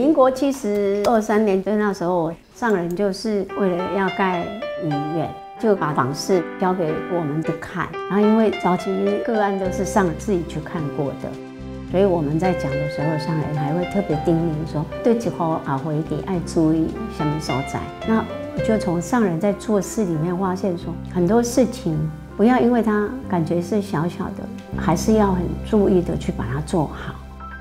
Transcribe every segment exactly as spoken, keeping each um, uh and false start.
民国七十二三年，就那时候上人就是为了要盖医院，就把访视交给我们去看。然后因为早期个案都是上人自己去看过的，所以我们在讲的时候，上人还会特别叮咛说，对以后啊回礼爱注意什么所在。那我就从上人在做事里面发现说，很多事情不要因为他感觉是小小的，还是要很注意的去把它做好。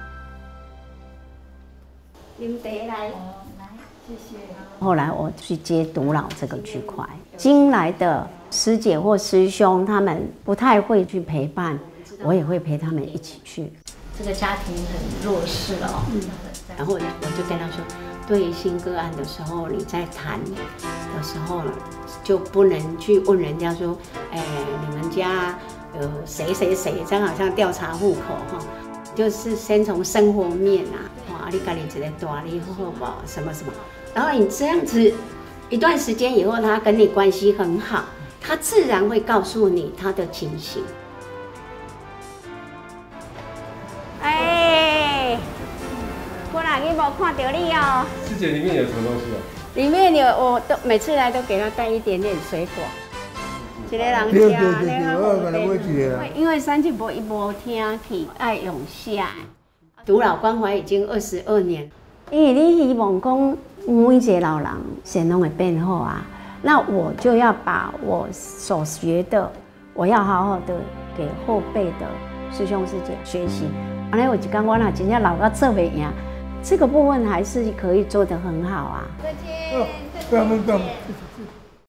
啉茶来，来，谢谢。后来我去接独老这个区块，新来的师姐或师兄他们不太会去陪伴，我也会陪他们一起去。 这个家庭很弱势哦，嗯， 然后我就跟他说，对新个案的时候，你在谈的时候就不能去问人家说，哎，你们家有谁谁谁，这样好像调查户口哈，就是先从生活面啊，哇，你家里一个大你好不好什么什么，然后你这样子一段时间以后，他跟你关系很好，他自然会告诉你他的情形。哎，我哪天没看到你哦。 师姐，里面有什么东西啊？ 里面有，我都每次来都给他带一点点水果。一个人家，对对对，我本来会记得。因为三姐婆一无听去，爱用写。独老关怀已经二十二年，因为你希望讲每一个老人先拢会变好啊，那我就要把我所学的，我要好好的给后辈的师兄师姐学习。安尼有一天我若真正老到做袂赢，这个部分还是可以做得很好啊。再见，再见。